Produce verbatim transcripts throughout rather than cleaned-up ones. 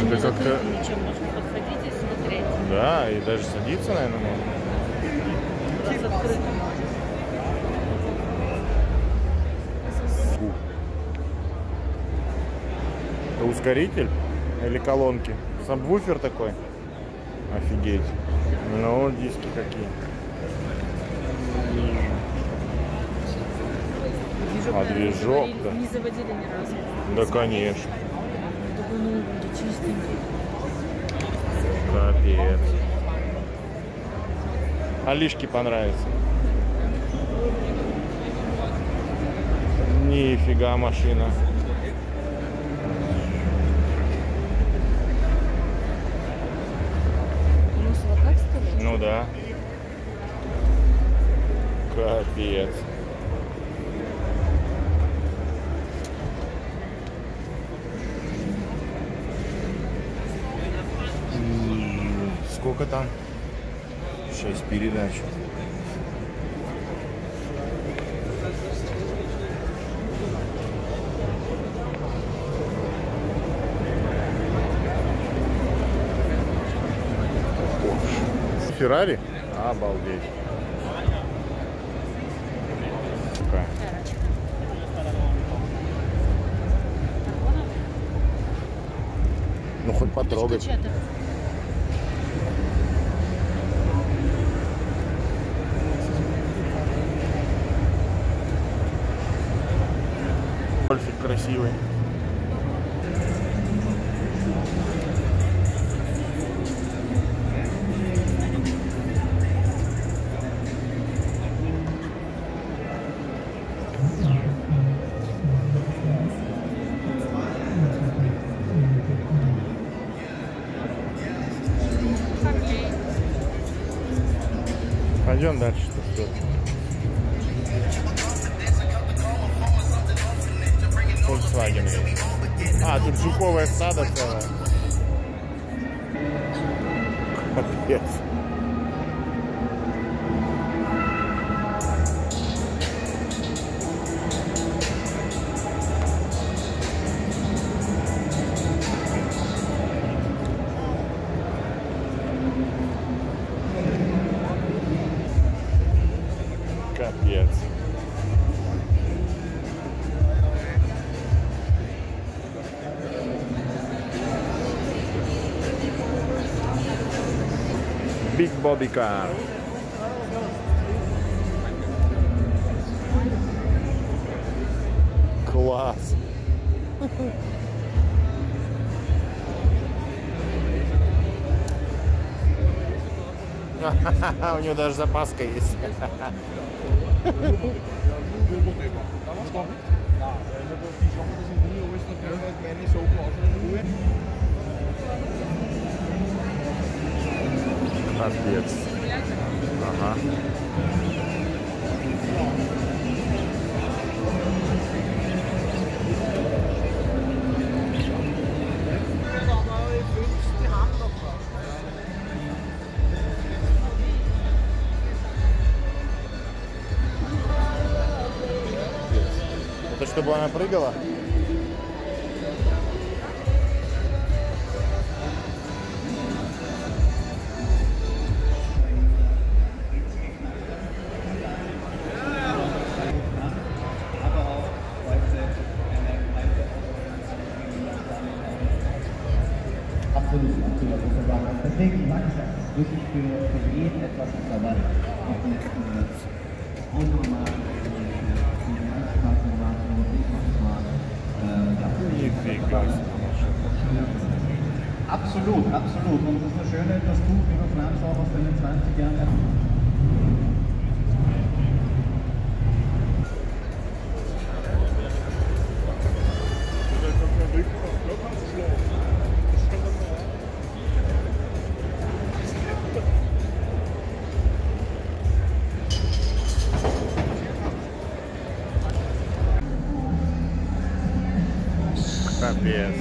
Это не как-то... закрыто ничем, можно подходить и смотреть. Да, и даже садиться, наверное, можно. Раз открыто можно. Это ускоритель или колонки? Сабвуфер такой? Офигеть. Ну, диски какие. Движок, А движок, не, да. не заводили ни разу. Да, конечно. Такой новый, чистенький. Капец. Алишке понравится. Нифига машина. Ну, самокат, что ли? Ну да. Капец. Сколько там? Шесть передач. Феррари? Обалдеть. Какая? Ну хоть потрогать. Гольфик красивый. Пойдем дальше, что ждет. Volkswagen есть. А, тут жуковая стада целая. Капец. Капец. Big Bobby Car. Класс. У него даже запаска есть. Капец. Ага. Это чтобы она прыгала? Absolut, absolut. Das muss man sagen. Deswegen sage ich das. Wirklich für, für jeden etwas ist dabei. Auch mit äh, Automarken, für die Ansprachemarken und Einkaufsmarken. Absolut, absolut. Und das ist das Schöne, dass du, lieber Franz, auch aus deinen zwanzig Jahren Капец.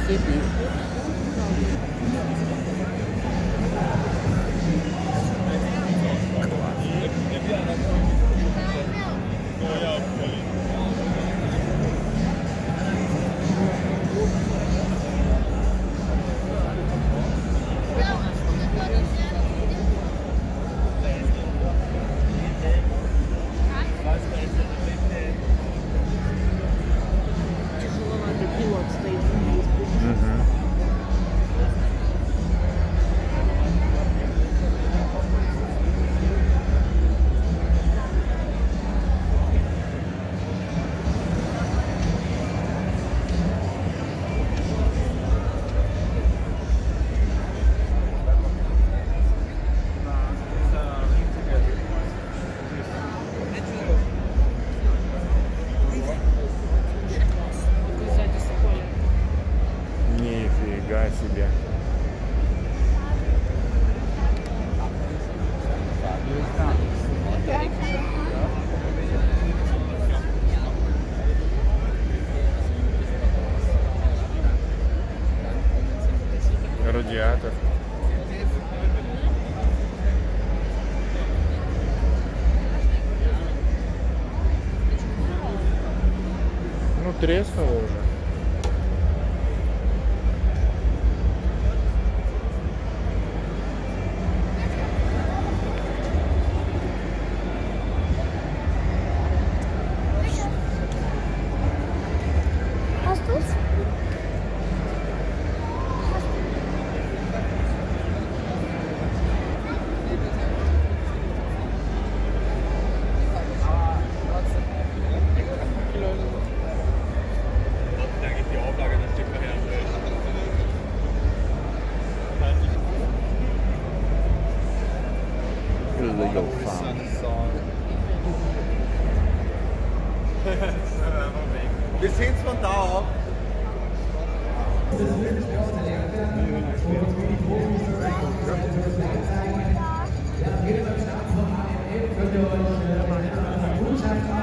Mississippi. Тяжеловатый пилот стоит здесь. Мгм. Сзади спойлер. Нифига себе. Радиатор. Ну, треснуло уже. Hast du's? Illegal farm. Wir sehen es von da auf. Könnt ihr euch äh, einen Gutschein